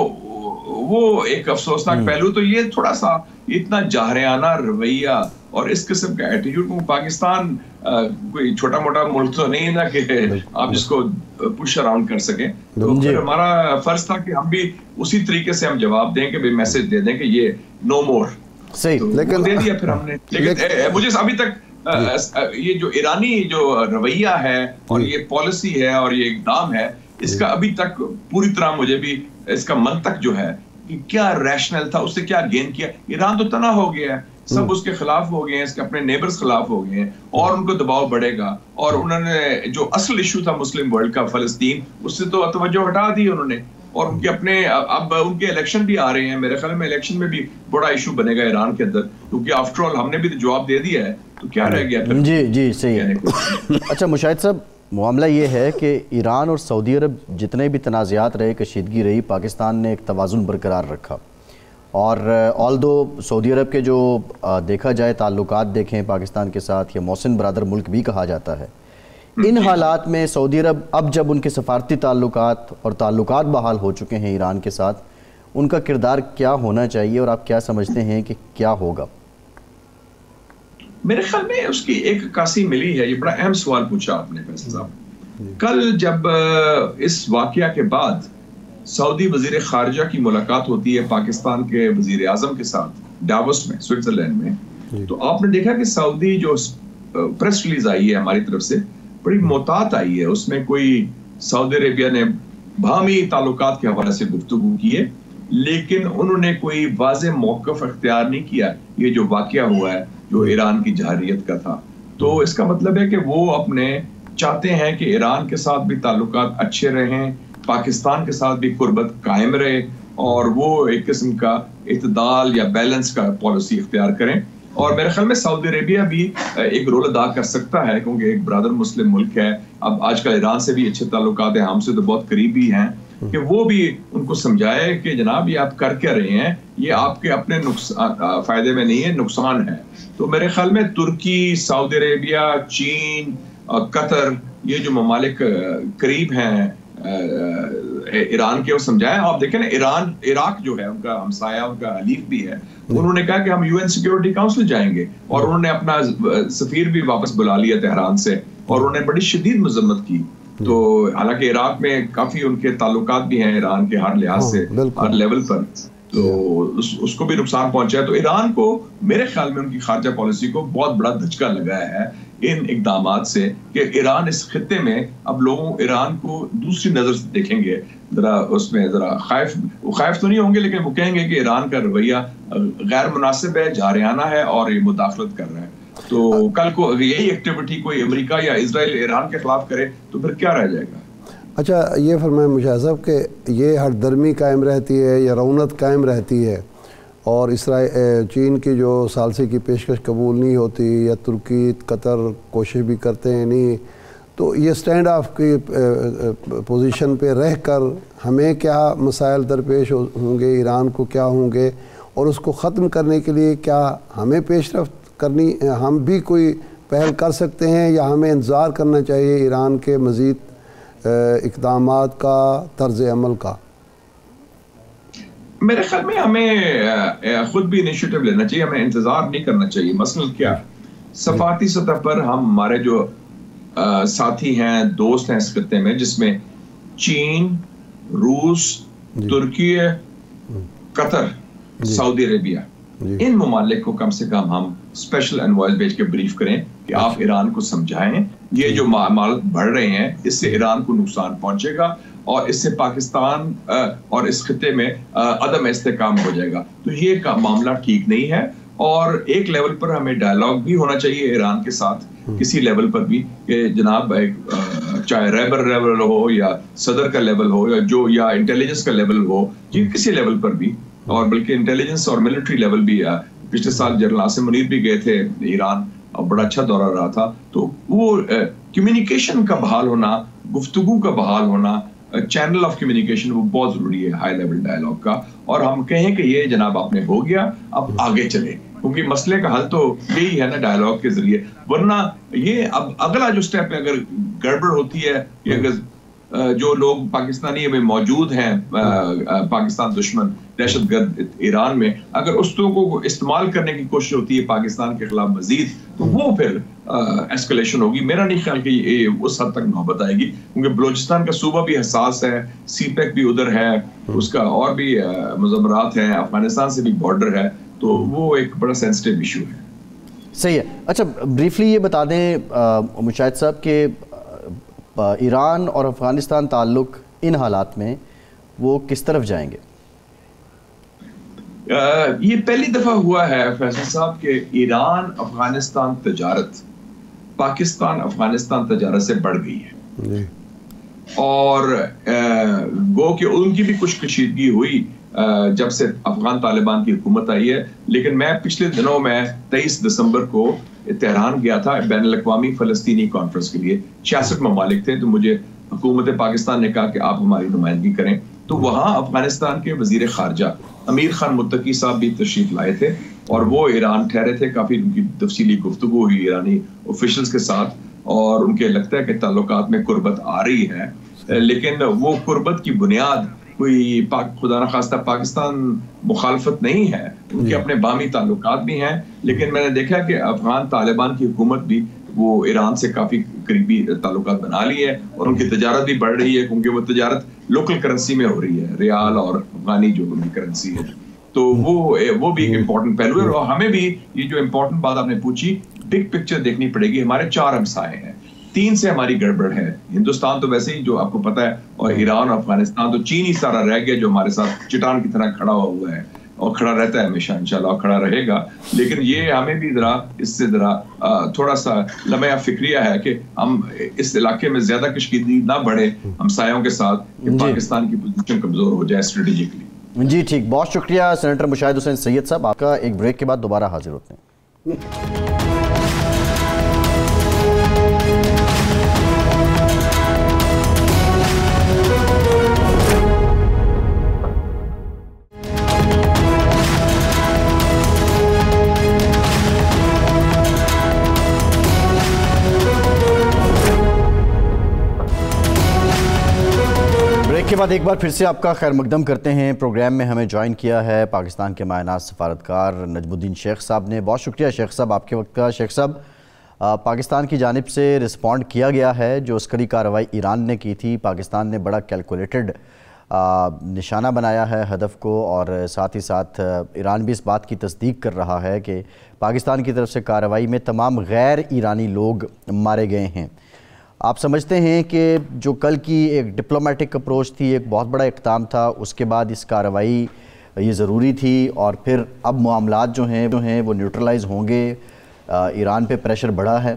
وہ ایک افسوسناک پہلو تو یہ تھوڑا سا اتنا جاہریانہ رویہ اور اس قسم کا ایٹیٹیوڈ. پاکستان کوئی چھوٹا موٹا ملک تو نہیں نا کہ آپ اس کو پش اراؤنڈ کر سکیں. تو پھر ہمارا فرض تھا کہ ہم بھی اسی طریقے سے ہم جواب دیں کہ میسج دے دیں کہ یہ نو مور. لیکن دے دیا پھر ہم نے. لیکن مجھے ابھی تک یہ جو ایرانی جو رویہ ہے اور یہ پالیسی ہے اور یہ اقدام ہے، اس کا ابھی تک پوری طرح مجھے بھی اس کا منطق جو ہے کہ کیا ریشنل تھا، اس سے کیا گین کیا. ایران تو تنہا ہو گیا ہے، سب اس کے خلاف ہو گئے ہیں، اس کے اپنے نیبرز خلاف ہو گئے ہیں، اور ان کو دباؤ بڑھے گا. اور انہوں نے جو اصل ایشو تھا مسلم ورلڈ کا، فلسطین، اس سے تو توجہ ہٹا دی انہوں نے. اور ان کے اپنے اب ان کے الیکشن بھی آ رہے ہیں، میرے خیال میں الیکشن میں بھی بڑا ایشو بنے گا ایران کے اندر، کیونکہ آفٹر آل ہم نے بھی جواب دے دیا ہے، تو کیا رہ گیا پھر. جی جی صحیح ہے. اچھا مشاہد صاحب، معاملہ یہ ہے کہ ایران اور سعودی عرب جتنے بھی تنازعات رہے، کشیدگی رہی، پاکستان نے ایک توازن برقرار رکھا. اور آل دو سعودی عرب کے جو دیکھا جائے تعلقات دیکھیں پاکستان کے ساتھ، یہ محسن برادر ملک بھی کہا جاتا ہے. ان حالات میں سعودی عرب اب جب ان کے سفارتی تعلقات اور تعلقات بحال ہو چکے ہیں ایران کے ساتھ، ان کا کردار کیا ہونا چاہیے اور آپ کیا سمجھتے ہیں کہ کیا ہوگا؟ میرے خیال میں اس کی ایک عکاسی ملی ہے. یہ بڑا اہم سوال پوچھا آپ نے فیصل صاحب. کل جب اس واقعہ کے بعد سعودی وزیر خارجہ کی ملاقات ہوتی ہے پاکستان کے وزیر اعظم کے ساتھ ڈاوس میں، سوئٹزرلینڈ میں، تو آپ نے دیکھا کہ سعودی جو پریس ریلیز آئی ہے ہماری طرف سے بڑی محتاط آئی ہے. اس میں کوئی سعودی عربیہ نے باہمی تعلقات کے حوالے سے گفتگو کی ہے، لیکن انہوں نے کوئی واضح موقف اختیار نہیں کیا. یہ جو واقعہ ہوا ہے جو ایران کی جارحیت کا تھا، تو اس کا مطلب ہے کہ وہ اپنے چاہتے ہیں کہ ایران کے ساتھ بھی تعلقات اچھے رہیں، پاکستان کے ساتھ بھی قربت قائم رہے، اور وہ ایک قسم کا اعتدال یا بیلنس کا پالیسی اختیار کریں. اور میرے خیال میں سعودی عربیہ بھی ایک رول ادا کر سکتا ہے، کیونکہ ایک برادر مسلم ملک ہے. اب آج کل ایران سے بھی اچھے تعلقات ہیں، ہم سے تو بہت قریبی ہیں، کہ وہ بھی ان کو سمجھائے کہ جناب یہ آپ کر کیا رہے ہیں، یہ آپ کے اپنے فائدے میں نہیں ہے، نقصان ہے. تو میرے خیال میں ترکی، سعودی عربیہ، چین، قطر، یہ جو ممالک قریب ہیں ایران کے، وہ سمجھائیں. آپ دیکھیں نا ایران، عراق جو ہے ان کا ہمسایہ، ان کا حلیف بھی ہے، انہوں نے کہا کہ ہم یو این سیکیورٹی کاؤنسل جائیں گے، اور انہوں نے اپنا سفیر بھی واپس بلا لیا تہران سے، اور انہوں نے بڑی شدید مذمت کی. تو حالانکہ عراق میں کافی ان کے تعلقات بھی ہیں ایران کے ہر لحاظ سے، ہر لیول پر، تو اس, اس کو بھی نقصان پہنچا ہے. تو ایران کو میرے خیال میں ان کی خارجہ پالیسی کو بہت بڑا دھچکا لگایا ہے ان اقدامات سے، کہ ایران اس خطے میں اب لوگوں ایران کو دوسری نظر سے دیکھیں گے. ذرا اس میں ذرا خائف وہ خائف تو نہیں ہوں گے، لیکن وہ کہیں گے کہ ایران کا رویہ غیر مناسب ہے، جارحانہ ہے، اور یہ مداخلت کر رہا ہے. تو کل کو یہی ایکٹیویٹی کوئی امریکہ یا اسرائیل ایران کے خلاف کرے تو پھر کیا رہ جائے گا؟ اچھا یہ فرمائیں مشاہد صاحب کہ یہ ہر درمی قائم رہتی ہے یا رونت قائم رہتی ہے، اور اسرائیل چین کی جو ثالثی کی پیشکش قبول نہیں ہوتی، یا ترکی قطر کوشش بھی کرتے ہیں نہیں، تو یہ سٹینڈ آف کی پوزیشن پہ رہ کر ہمیں کیا مسائل درپیش ہوں گے، ایران کو کیا ہوں گے، اور اس کو ختم کرنے کے لیے کیا ہمیں پیش رفت کرنی، ہم بھی کوئی پہل کر سکتے ہیں، یا ہمیں انتظار کرنا چاہیے ایران کے مزید اقدامات کا، طرز عمل کا؟ میرے خیال میں ہمیں خود بھی انیشیٹو لینا چاہیے، ہمیں انتظار نہیں کرنا چاہیے. مثلا کیا سفارتی سطح پر ہم ہمارے جو ساتھی ہیں، دوست ہیں اس خطے میں، جس میں چین، روس، ترکی، قطر، سعودی عربیہ، ان ممالک کو کم سے کم ہم اسپیشل انوائس بھیج کے بریف کریں کہ آپ ایران کو سمجھائیں یہ جو معاملات بڑھ رہے ہیں اس سے ایران کو نقصان پہنچے گا اور اس سے پاکستان اور اس خطے میں عدم استحکام ہو جائے گا. تو یہ معاملہ ٹھیک نہیں ہے، اور ایک لیول پر ہمیں ڈائلاگ بھی ہونا چاہیے ایران کے ساتھ، کسی لیول پر بھی، کہ جناب چاہے ریبر لیول ہو یا صدر کا لیول ہو یا جو یا انٹیلیجنس کا لیول ہو، جی کسی لیول پر بھی، اور بلکہ انٹیلیجنس اور ملٹری لیول بھی. پچھلے سال جنرل عاصم منیر بھی گئے تھے ایران، اور بڑا اچھا دورہ رہا تھا. تو وہ کمیونیکیشن کا بحال ہونا، گفتگو کا بحال ہونا، چینل آف کمیونیکیشن وہ بہت ضروری ہے ہائی لیول ڈائلاگ کا. اور ہم کہیں کہ یہ جناب آپ نے ہو گیا، اب آگے چلے، کیونکہ مسئلے کا حل تو یہی ہے نا ڈائلاگ کے ذریعے. ورنہ یہ اب اگلا جو سٹیپ ہے، اگر گڑبڑ ہوتی ہے کہ اگر جو لوگ پاکستانی میں موجود ہیں، پاکستان دشمن دہشت گرد ایران میں، اگر اس کو استعمال کرنے کی کوشش ہوتی ہے پاکستان کے خلاف مزید، تو وہ پھر ایسکلیشن ہوگی. میرا نہیں خیال کہ یہ اس حد تک نوبت آئے گی، کیونکہ بلوچستان کا صوبہ بھی حساس ہے، سی پیک بھی ادھر ہے، اس کا اور بھی مضمرات ہیں، افغانستان سے بھی بارڈر ہے، تو وہ ایک بڑا سینسٹیو ایشو ہے. صحیح ہے. اچھا بریفلی یہ بتا دیں مشاہد صاحب کہ ایران اور افغانستان تعلق ان حالات میں وہ کس طرف جائیں گے؟ یہ پہلی دفعہ ہوا ہے فیصل صاحب کہ ایران افغانستان تجارت پاکستان افغانستان تجارت سے بڑھ گئی ہے، اور گو کہ ان کی بھی کچھ کشیدگی ہوئی جب سے افغان طالبان کی حکومت آئی ہے. لیکن میں پچھلے دنوں میں تیئیس دسمبر کو تہران گیا تھا بین الاقوامی فلسطینی کانفرنس کے لیے، چھیاسٹھ ممالک تھے، تو مجھے حکومت پاکستان نے کہا کہ آپ ہماری نمائندگی کریں. تو وہاں افغانستان کے وزیر خارجہ امیر خان متقی صاحب بھی تشریف لائے تھے، اور وہ ایران ٹھہرے تھے. کافی ان کی تفصیلی گفتگو ہوئی ایرانی آفیشلز کے ساتھ، اور ان کے لگتا ہے کہ تعلقات میں قربت آ رہی ہے. لیکن وہ قربت کی بنیاد کوئی خدا نخواستہ پاکستان مخالفت نہیں ہے، ان کے اپنے باہمی تعلقات بھی ہیں. لیکن میں نے دیکھا کہ افغان طالبان کی حکومت بھی وہ ایران سے کافی قریبی تعلقات بنا لی ہے، اور ان کی تجارت بھی بڑھ رہی ہے، کیونکہ وہ تجارت لوکل کرنسی میں ہو رہی ہے، ریال اور افغانی جو ان کی کرنسی ہے. تو وہ وہ بھی ایک امپورٹنٹ پہلو ہے. اور ہمیں بھی یہ جو امپورٹنٹ بات آپ نے پوچھی، بگ پکچر دیکھنی پڑے گی. ہمارے چار ہمسائے ہیں، تین سے ہماری گڑبڑ ہے. ہندوستان تو ویسے ہی جو آپ کو پتا ہے، اور ایران اور افغانستان تو چین ہی سارا رہ گیا جو ہمارے ساتھ چٹان کی طرح کھڑا ہوا ہے، اور کھڑا رہتا ہے ہمیشہ انشاءاللہ، اور کھڑا رہے گا. لیکن یہ ہمیں بھی ذرا اس سے ذرا تھوڑا سا لمحہ فکریہ ہے کہ ہم اس علاقے میں زیادہ کشیدگی نہ بڑھے ہمسایوں کے ساتھ، کہ پاکستان کی پوزیشن کمزور ہو جائے اسٹریٹجکلی. جی ٹھیک، بہت شکریہ سینیٹر مشاہد حسین سید صاحب. آپ کا ایک بریک کے بعد دوبارہ حاضر ہوتے ہیں. کے بعد ایک بار پھر سے آپ کا خیر مقدم کرتے ہیں. پروگرام میں ہمیں جوائن کیا ہے پاکستان کے مایہ ناز سفارتکار نجم الدین شیخ صاحب نے. بہت شکریہ شیخ صاحب آپ کے وقت کا. شیخ صاحب، پاکستان کی جانب سے رسپونڈ کیا گیا ہے، جو عسکری کارروائی ایران نے کی تھی، پاکستان نے بڑا کیلکولیٹڈ نشانہ بنایا ہے ہدف کو، اور ساتھ ہی ساتھ ایران بھی اس بات کی تصدیق کر رہا ہے کہ پاکستان کی طرف سے کارروائی میں تمام غیر ایرانی لوگ مارے گئے ہیں. آپ سمجھتے ہیں کہ جو کل کی ایک ڈپلومیٹک اپروچ تھی، ایک بہت بڑا اقدام تھا، اس کے بعد اس کارروائی یہ ضروری تھی، اور پھر اب معاملات جو ہیں جو ہیں وہ نیوٹرلائز ہوں گے، ایران پہ پریشر بڑھا ہے؟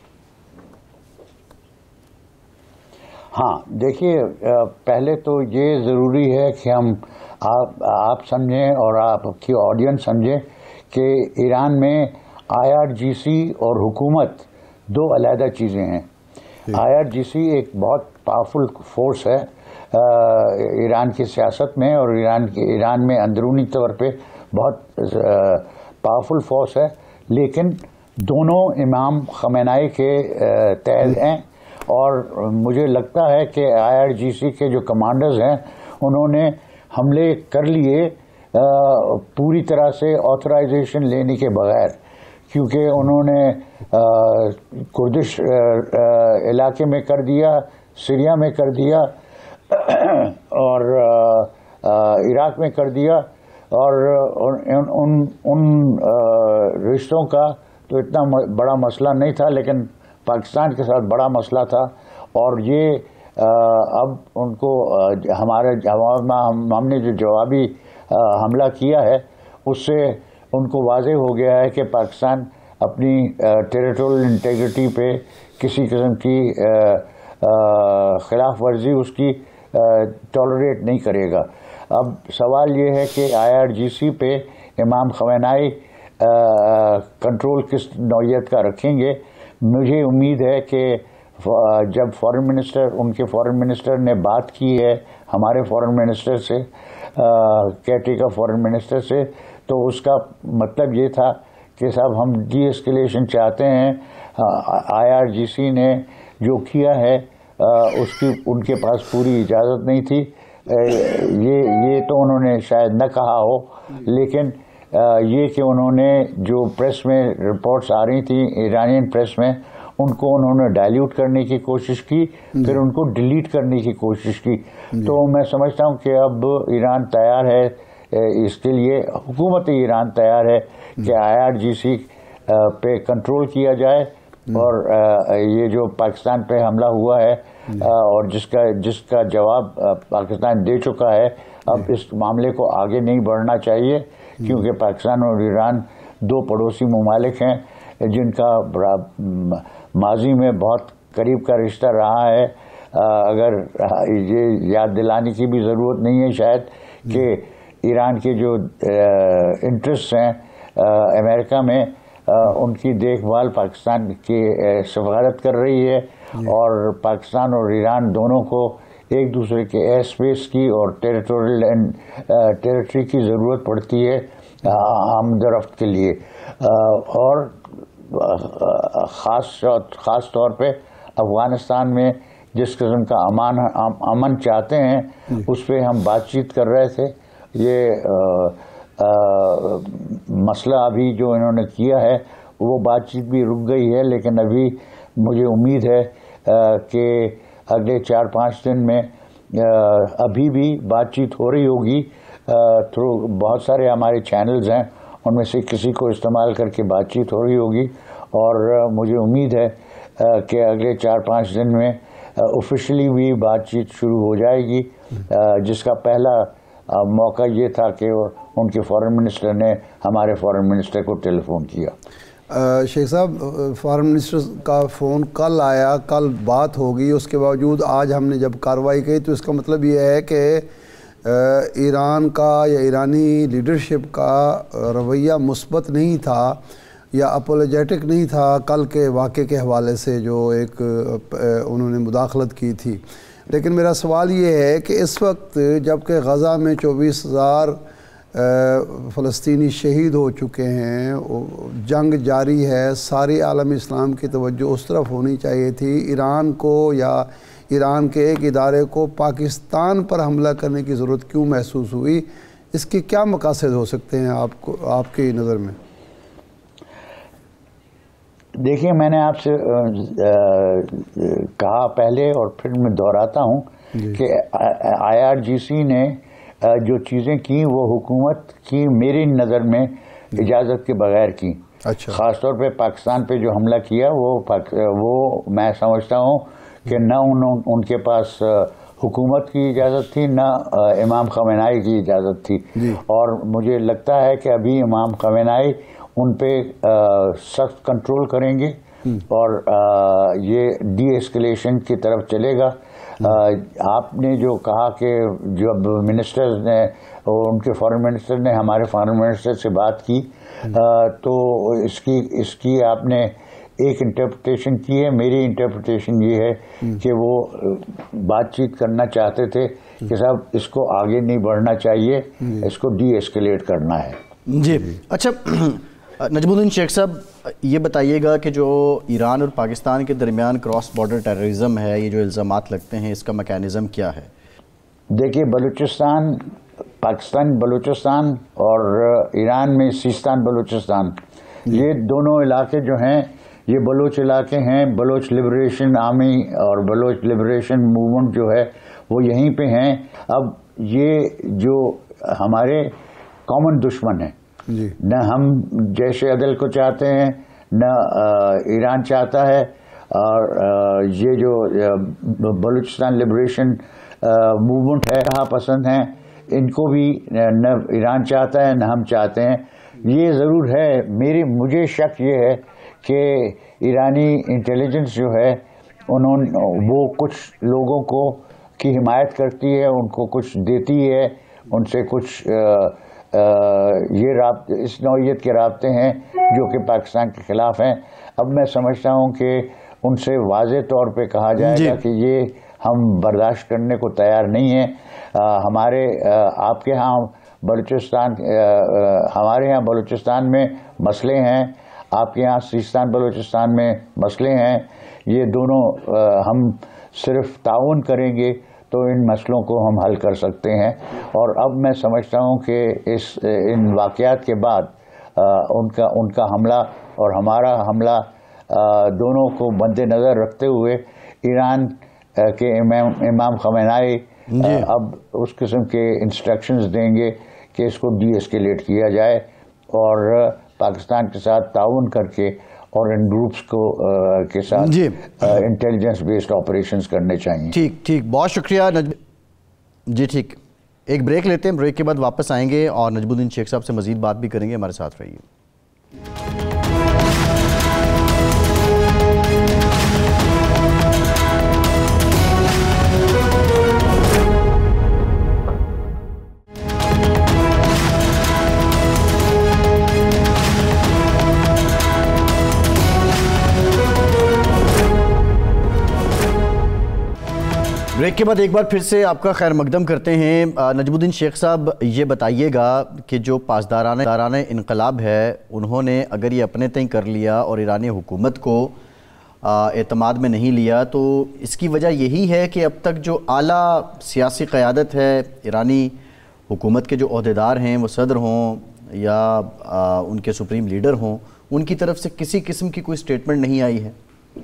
ہاں دیکھیے، پہلے تو یہ ضروری ہے کہ ہم آپ آپ سمجھیں اور آپ کی آڈینس سمجھیں کہ ایران میں آئی آر جی سی اور حکومت دو علیحدہ چیزیں ہیں. آئی آر جی سی ایک بہت پاورفل فورس ہے ایران کی سیاست میں، اور ایران کے ایران میں اندرونی طور پہ بہت پاورفل فورس ہے، لیکن دونوں امام خمینائی کے تحت ہیں. اور مجھے لگتا ہے کہ آئی آر جی سی کے جو کمانڈرز ہیں انہوں نے حملے کر لیے پوری طرح سے آتھرائزیشن لینے کے بغیر، کیونکہ انہوں نے کردش علاقے میں کر دیا، سیریا میں کر دیا اور عراق میں کر دیا، اور ان ان رشتوں کا تو اتنا بڑا مسئلہ نہیں تھا، لیکن پاکستان کے ساتھ بڑا مسئلہ تھا. اور یہ اب ان کو ہمارے ہم نے جو جوابی حملہ کیا ہے اس سے ان کو واضح ہو گیا ہے کہ پاکستان اپنی ٹیریٹوریل انٹیگریٹی پہ کسی قسم کی خلاف ورزی اس کی ٹالریٹ نہیں کرے گا. اب سوال یہ ہے کہ آئی آر جی سی پہ امام خمینائی کنٹرول کس نوعیت کا رکھیں گے. مجھے امید ہے کہ جب فارن منسٹر ان کے فارن منسٹر نے بات کی ہے ہمارے فارن منسٹر سے، کیٹی کا فارن منسٹر سے، تو اس کا مطلب یہ تھا کہ صاحب ہم ڈی ایسکیلیشن چاہتے ہیں. آئی آر جی سی نے جو کیا ہے اس کی ان کے پاس پوری اجازت نہیں تھی. یہ یہ تو انہوں نے شاید نہ کہا ہو، لیکن یہ کہ انہوں نے جو پریس میں رپورٹس آ رہی تھیں ایرانین پریس میں، ان کو انہوں نے ڈائلیوٹ کرنے کی کوشش کی، پھر ان کو ڈیلیٹ کرنے کی کوشش کی. تو میں سمجھتا ہوں کہ اب ایران تیار ہے اس کے لیے، حکومت ایران تیار ہے کہ آئی آر جی سی پہ کنٹرول کیا جائے. اور یہ جو پاکستان پہ حملہ ہوا ہے اور جس کا جس کا جواب پاکستان دے چکا ہے، اب اس معاملے کو آگے نہیں بڑھنا چاہیے، کیونکہ پاکستان اور ایران دو پڑوسی ممالک ہیں جن کا ماضی میں بہت قریب کا رشتہ رہا ہے. اگر یہ یاد دلانے کی بھی ضرورت نہیں ہے شاید کہ ایران کے جو انٹرسٹ ہیں امریکہ میں، ان کی دیکھ بھال پاکستان کی سفارت کر رہی ہے، اور پاکستان اور ایران دونوں کو ایک دوسرے کے ایئر اسپیس کی اور ٹیریٹوریل ٹیریٹری کی ضرورت پڑتی ہے آمد و رفت کے لیے. اور خاص خاص طور پہ افغانستان میں جس قسم کا امان امن چاہتے ہیں اس پہ ہم بات چیت کر رہے تھے. یہ مسئلہ ابھی جو انہوں نے کیا ہے وہ بات چیت بھی رک گئی ہے، لیکن ابھی مجھے امید ہے کہ اگلے چار پانچ دن میں ابھی بھی بات چیت ہو رہی ہوگی تھرو بہت سارے ہمارے چینلز ہیں، ان میں سے کسی کو استعمال کر کے بات چیت ہو رہی ہوگی. اور مجھے امید ہے کہ اگلے چار پانچ دن میں آفیشلی بھی بات چیت شروع ہو جائے گی، جس کا پہلا موقع یہ تھا کہ ان کے فارن منسٹر نے ہمارے فارن منسٹر کو ٹیلی فون کیا. شیخ صاحب، فارن منسٹر کا فون کل آیا، کل بات ہوگی، اس کے باوجود آج ہم نے جب کارروائی کی تو اس کا مطلب یہ ہے کہ ایران کا یا ایرانی لیڈرشپ کا رویہ مثبت نہیں تھا یا اپولوجیٹک نہیں تھا کل کے واقعے کے حوالے سے جو ایک انہوں نے مداخلت کی تھی. لیکن میرا سوال یہ ہے کہ اس وقت جب کہ غزہ میں چوبیس ہزار فلسطینی شہید ہو چکے ہیں، جنگ جاری ہے، ساری عالم اسلام کی توجہ اس طرف ہونی چاہیے تھی. ایران کو یا ایران کے ایک ادارے کو پاکستان پر حملہ کرنے کی ضرورت کیوں محسوس ہوئی؟ اس کے کیا مقاصد ہو سکتے ہیں آپ کو آپ کی نظر میں؟ دیکھیے، میں نے آپ سے کہا پہلے اور پھر میں دہراتا ہوں کہ آئی آر جی سی نے جو چیزیں کی وہ حکومت کی میری نظر میں اجازت کے بغیر کی. اچھا. خاص طور پہ پاکستان پہ جو حملہ کیا وہ وہ میں سمجھتا ہوں کہ نہ ان کے پاس حکومت کی اجازت تھی، نہ امام خمینائی کی اجازت تھی. اور مجھے لگتا ہے کہ ابھی امام خمینائی ان پہ سخت کنٹرول کریں گے اور یہ ڈی ایسکیلیشن کی طرف چلے گا. آپ نے جو کہا کہ جب منسٹرز نے ان کے فارن منسٹر نے ہمارے فارن منسٹر سے بات کی تو اس کی اس کی آپ نے ایک انٹرپریٹیشن کی ہے. میری انٹرپریٹیشن یہ ہے کہ وہ بات چیت کرنا چاہتے تھے کہ صاحب اس کو آگے نہیں بڑھنا چاہیے، اس کو ڈی ایسکیلیٹ کرنا ہے. جی اچھا، نجم الدین شیخ صاحب یہ بتائیے گا کہ جو ایران اور پاکستان کے درمیان کراس بارڈر ٹیررزم ہے، یہ جو الزامات لگتے ہیں، اس کا میکینزم کیا ہے؟ دیکھیے، بلوچستان، پاکستان بلوچستان اور ایران میں سیستان بلوچستان، یہ دونوں علاقے جو ہیں یہ بلوچ علاقے ہیں. بلوچ لبریشن آرمی اور بلوچ لبریشن موومنٹ جو ہے وہ یہیں پہ ہیں. اب یہ جو ہمارے کامن دشمن ہیں, نہ ہم جیش عدل کو چاہتے ہیں نہ ایران چاہتا ہے, اور یہ جو بلوچستان لبریشن موومنٹ ہے کہاں پسند ہیں, ان کو بھی نہ ایران چاہتا ہے نہ ہم چاہتے ہیں. یہ ضرور ہے, میری مجھے شک یہ ہے کہ ایرانی انٹیلیجنس جو ہے انہوں وہ کچھ لوگوں کو کی حمایت کرتی ہے, ان کو کچھ دیتی ہے, ان سے کچھ آ, آ, یہ رابطے اس نوعیت کے رابطے ہیں جو کہ پاکستان کے خلاف ہیں. اب میں سمجھتا ہوں کہ ان سے واضح طور پہ کہا جائے گا کہ یہ ہم برداشت کرنے کو تیار نہیں ہیں. آ, ہمارے آ, آپ کے ہاں بلوچستان ہمارے ہاں بلوچستان میں مسئلے ہیں, آپ کے ہاں سیستان بلوچستان میں مسئلے ہیں. یہ دونوں ہم صرف تعاون کریں گے تو ان مسئلوں کو ہم حل کر سکتے ہیں. اور اب میں سمجھتا ہوں کہ اس ان واقعات کے بعد ان کا ان کا حملہ اور ہمارا حملہ دونوں کو مد نظر رکھتے ہوئے ایران کے امام امام خمینائی اب اس قسم کے انسٹرکشنز دیں گے کہ اس کو ڈی ایسکیلیٹ کیا جائے اور پاکستان کے ساتھ تعاون کر کے اور ان گروپس کو کے ساتھ انٹیلیجنس بیسڈ آپریشنز کرنے چاہیے. ٹھیک ٹھیک بہت شکریہ نجم جی. ٹھیک ایک بریک لیتے ہیں, بریک کے بعد واپس آئیں گے اور نجم الدین شیخ صاحب سے مزید بات بھی کریں گے. ہمارے ساتھ رہیے. بریک کے بعد ایک بار پھر سے آپ کا خیر مقدم کرتے ہیں. نجم الدین شیخ صاحب یہ بتائیے گا کہ جو پاسدارانہ دارانہ انقلاب ہے انہوں نے اگر یہ اپنے تئیں کر لیا اور ایرانی حکومت کو اعتماد میں نہیں لیا تو اس کی وجہ یہی ہے کہ اب تک جو اعلیٰ سیاسی قیادت ہے ایرانی حکومت کے جو عہدیدار ہیں وہ صدر ہوں یا ان کے سپریم لیڈر ہوں ان کی طرف سے کسی قسم کی کوئی سٹیٹمنٹ نہیں آئی ہے؟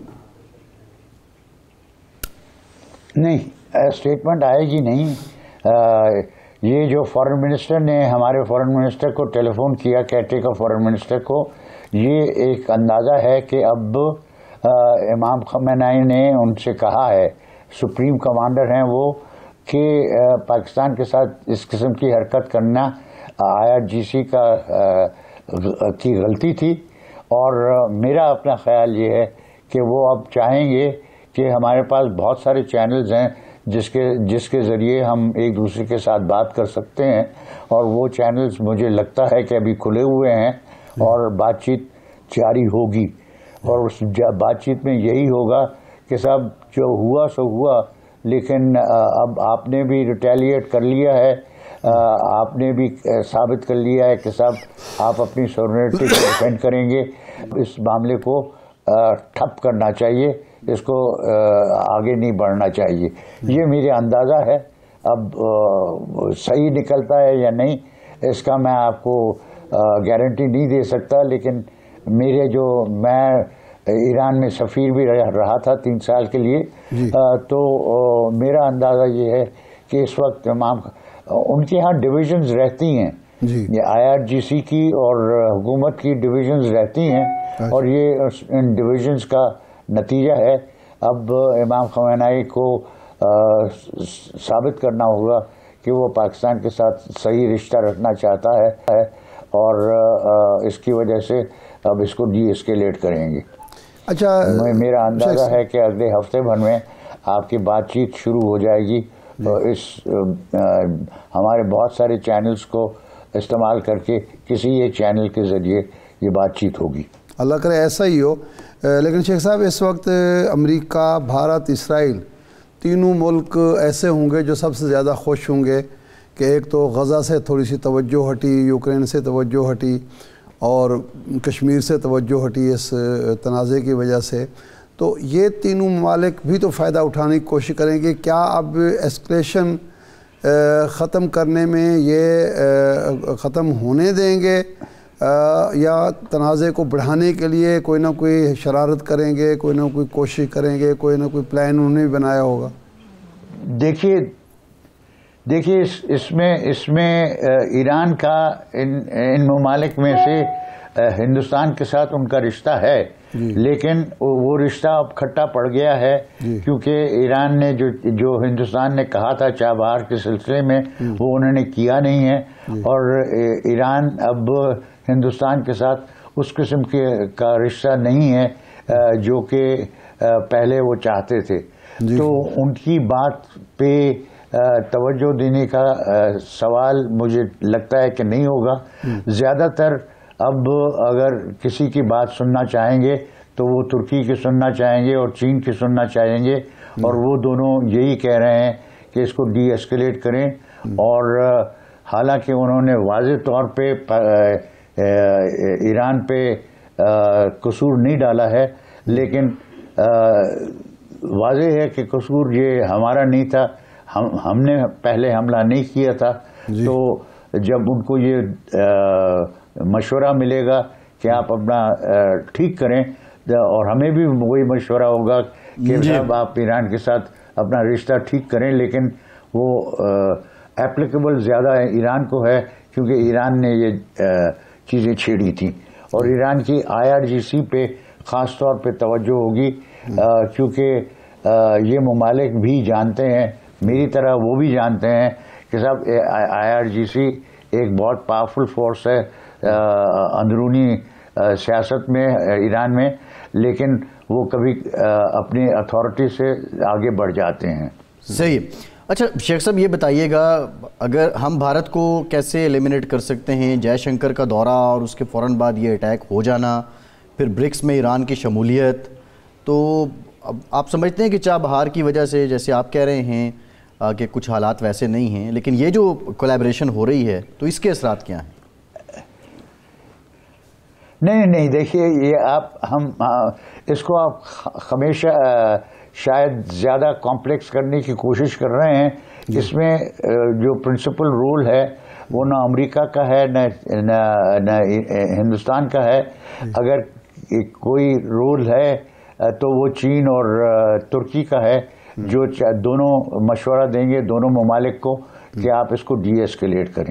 نہیں, اسٹیٹمنٹ آئے گی نہیں. یہ جو فارن منسٹر نے ہمارے فارن منسٹر کو ٹیلی فون کیا, کیٹے کا فارن منسٹر کو, یہ ایک اندازہ ہے کہ اب امام خمینائی نے ان سے کہا ہے, سپریم کمانڈر ہیں وہ, کہ پاکستان کے ساتھ اس قسم کی حرکت کرنا آئی آر جی سی کا کی غلطی تھی. اور میرا اپنا خیال یہ ہے کہ وہ اب چاہیں گے کہ ہمارے پاس بہت سارے چینلز ہیں جس کے جس کے ذریعے ہم ایک دوسرے کے ساتھ بات کر سکتے ہیں, اور وہ چینلز مجھے لگتا ہے کہ ابھی کھلے ہوئے ہیں اور بات چیت جاری ہوگی. اور اس بات چیت میں یہی ہوگا کہ صاحب جو ہوا سو ہوا, لیکن اب آپ نے بھی ریٹیلیٹ کر لیا ہے, آپ نے بھی ثابت کر لیا ہے کہ صاحب آپ اپنی سورنٹی کو ڈیفینڈ کریں گے. اس معاملے کو ٹھپ کرنا چاہیے, اس کو آگے نہیں بڑھنا چاہیے. یہ میرے اندازہ ہے. اب صحیح نکلتا ہے یا نہیں اس کا میں آپ کو گارنٹی نہیں دے سکتا, لیکن میرے جو میں ایران میں سفیر بھی رہا تھا تین سال کے لیے, تو میرا اندازہ یہ ہے کہ اس وقت تمام ان کے ہاں ڈویژنز رہتی ہیں, یہ آئی آر جی سی کی اور حکومت کی ڈویژنز رہتی ہیں, اور یہ ان ڈویژنز کا نتیجہ ہے. اب امام خمینائی کو ثابت کرنا ہوگا کہ وہ پاکستان کے ساتھ صحیح رشتہ رکھنا چاہتا ہے, اور اس کی وجہ سے اب اس کو ڈی ایسکیلیٹ کریں گے. اچھا, میرا اندازہ ہے کہ اگلے ہفتے بھر میں آپ کی بات چیت شروع ہو جائے گی. اس ہمارے بہت سارے چینلز کو استعمال کر کے کسی ایک چینل کے ذریعے یہ بات چیت ہوگی. اللہ کرے ایسا ہی ہو. لیکن شیخ صاحب اس وقت امریکہ, بھارت, اسرائیل تینوں ملک ایسے ہوں گے جو سب سے زیادہ خوش ہوں گے کہ ایک تو غزہ سے تھوڑی سی توجہ ہٹی, یوکرین سے توجہ ہٹی اور کشمیر سے توجہ ہٹی اس تنازع کی وجہ سے. تو یہ تینوں ممالک بھی تو فائدہ اٹھانے کی کوشش کریں گے. کیا اب ایسکلیشن ختم کرنے میں یہ ختم ہونے دیں گے یا تنازع کو بڑھانے کے لیے کوئی نہ کوئی شرارت کریں گے, کوئی نہ کوئی کوشش کریں گے, کوئی نہ کوئی پلان انہوں نے بنایا ہوگا؟ دیکھیے دیکھیے اس اس میں اس میں ایران کا ان ان ممالک میں سے ہندوستان کے ساتھ ان کا رشتہ ہے, لیکن وہ رشتہ اب کھٹا پڑ گیا ہے کیونکہ ایران نے جو جو ہندوستان نے کہا تھا چابہار کے سلسلے میں وہ انہوں نے کیا نہیں ہے, اور ایران اب ہندوستان کے ساتھ اس قسم کے کا رشتہ نہیں ہے جو کہ پہلے وہ چاہتے تھے. تو ان کی بات پہ توجہ دینے کا سوال مجھے لگتا ہے کہ نہیں ہوگا. زیادہ تر اب اگر کسی کی بات سننا چاہیں گے تو وہ ترکی کی سننا چاہیں گے اور چین کی سننا چاہیں گے, اور وہ دونوں یہی کہہ رہے ہیں کہ اس کو ڈی ایسکیلیٹ کریں. اور حالانکہ انہوں نے واضح طور پہ ایران پہ قصور نہیں ڈالا ہے, لیکن واضح ہے کہ قصور یہ ہمارا نہیں تھا, ہم ہم نے پہلے حملہ نہیں کیا تھا. تو جب ان کو یہ مشورہ ملے گا کہ آپ اپنا ٹھیک کریں, اور ہمیں بھی وہی مشورہ ہوگا کہ صاحب آپ ایران کے ساتھ اپنا رشتہ ٹھیک کریں, لیکن وہ ایپلیکیبل زیادہ ایران کو ہے کیونکہ ایران نے یہ چیزیں چھیڑی تھیں, اور ایران کی آئی آر جی سی پہ خاص طور پہ توجہ ہوگی کیونکہ یہ ممالک بھی جانتے ہیں, میری طرح وہ بھی جانتے ہیں کہ صاحب آئی آر جی سی ایک بہت پاورفل فورس ہے اندرونی سیاست میں ایران میں, لیکن وہ کبھی اپنی اتھارٹی سے آگے بڑھ جاتے ہیں. صحیح. اچھا شیخ صاحب یہ بتائیے گا, اگر ہم بھارت کو کیسے ایلیمنیٹ کر سکتے ہیں؟ جے شنکر کا دورہ اور اس کے فوراً بعد یہ اٹیک ہو جانا, پھر برکس میں ایران کی شمولیت, تو اب آپ سمجھتے ہیں کہ چابہار کی وجہ سے, جیسے آپ کہہ رہے ہیں کہ کچھ حالات ویسے نہیں ہیں, لیکن یہ جو کولیبریشن ہو رہی ہے تو اس کے اثرات کیا ہیں؟ نہیں نہیں دیکھیے, یہ آپ ہم اس کو آپ ہمیشہ شاید زیادہ کمپلیکس کرنے کی کوشش کر رہے ہیں. اس میں جو پرنسپل رول ہے وہ نہ امریکہ کا ہے نہ ہندوستان کا ہے. اگر کوئی رول ہے تو وہ چین اور ترکی کا ہے, جو دونوں مشورہ دیں گے دونوں ممالک کو کہ آپ اس کو ڈی ایسکیلیٹ کریں.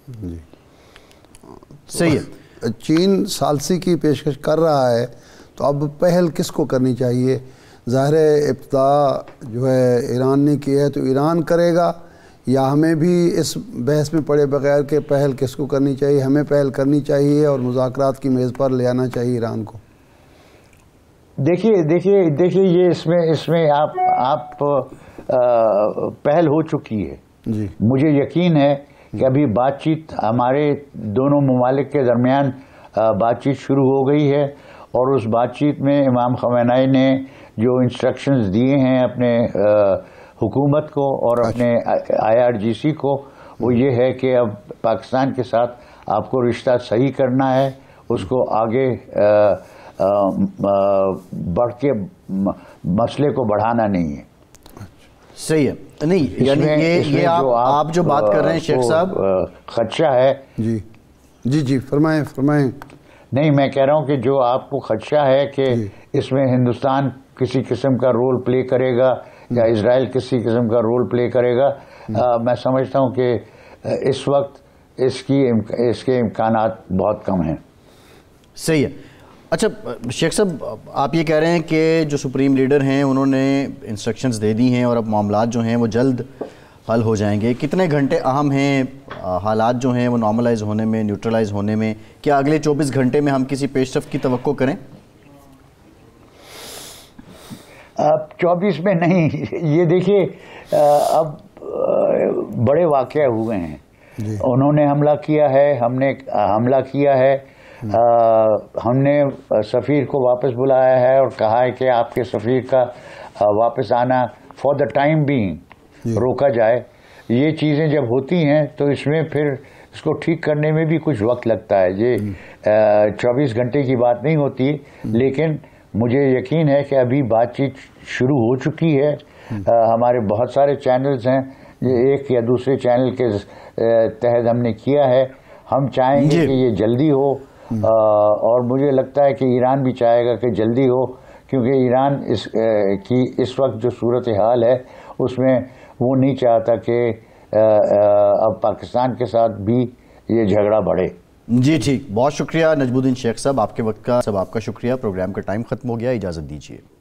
صحیح ہے. چین ثالثی کی پیشکش کر رہا ہے, تو اب پہل کس کو کرنی چاہیے؟ ظاہر ابتدا جو ہے ایران نے کی ہے تو ایران کرے گا, یا ہمیں بھی اس بحث میں پڑے بغیر کہ پہل کس کو کرنی چاہیے؟ ہمیں پہل کرنی چاہیے اور مذاکرات کی میز پر لے آنا چاہیے ایران کو. دیکھیے دیکھیے دیکھیے یہ اس میں اس میں آپ آپ پہل ہو چکی ہے. جی مجھے یقین ہے کہ ابھی بات چیت ہمارے دونوں ممالک کے درمیان بات چیت شروع ہو گئی ہے, اور اس بات چیت میں امام خمینائی نے جو انسٹرکشنز دیے ہیں اپنے حکومت کو اور اپنے آئی آر جی سی کو, وہ یہ ہے کہ اب پاکستان کے ساتھ آپ کو رشتہ صحیح کرنا ہے, اس کو آگے بڑھ کے مسئلے کو بڑھانا نہیں ہے. صحیح ہے. نہیں یعنی یہ یہ آپ جو بات کر رہے ہیں شیخ صاحب, خدشہ ہے. جی جی جی فرمائیں فرمائیں. نہیں, میں کہہ رہا ہوں کہ جو آپ کو خدشہ ہے کہ اس میں ہندوستان کسی قسم کا رول پلے کرے گا یا اسرائیل کسی قسم کا رول پلے کرے گا, میں سمجھتا ہوں کہ اس وقت اس کی اس کے امکانات بہت کم ہیں. صحیح ہے. اچھا شیخ صاحب, آپ یہ کہہ رہے ہیں کہ جو سپریم لیڈر ہیں انہوں نے انسٹرکشنز دے دی ہیں اور اب معاملات جو ہیں وہ جلد حل ہو جائیں گے. کتنے گھنٹے اہم ہیں حالات جو ہیں وہ نارملائز ہونے میں, نیوٹرلائز ہونے میں؟ کیا اگلے چوبیس گھنٹے میں ہم کسی پیش رفت کی توقع کریں؟ اب چوبیس میں نہیں, یہ دیکھیے اب بڑے واقعہ ہوئے ہیں. انہوں نے حملہ کیا ہے, ہم نے حملہ کیا ہے, ہم نے سفیر کو واپس بلایا ہے اور کہا ہے کہ آپ کے سفیر کا واپس آنا فار دا ٹائم بینگ روکا جائے. یہ چیزیں جب ہوتی ہیں تو اس میں پھر اس کو ٹھیک کرنے میں بھی کچھ وقت لگتا ہے. یہ چوبیس گھنٹے کی بات نہیں ہوتی, لیکن مجھے یقین ہے کہ ابھی بات چیت شروع ہو چکی ہے. ہمارے بہت سارے چینلز ہیں, ایک یا دوسرے چینل کے تحت ہم نے کیا ہے. ہم چاہیں گے کہ یہ جلدی ہو اور مجھے لگتا ہے کہ ایران بھی چاہے گا کہ جلدی ہو، کیونکہ ایران اس کی اس وقت جو صورتحال ہے اس میں وہ نہیں چاہتا کہ اب پاکستان کے ساتھ بھی یہ جھگڑا بڑھے۔ جی ٹھیک، بہت شکریہ نجم الدین شیخ صاحب، آپ کے وقت کا سب آپ کا شکریہ۔ پروگرام کا ٹائم ختم ہو گیا، اجازت دیجیے۔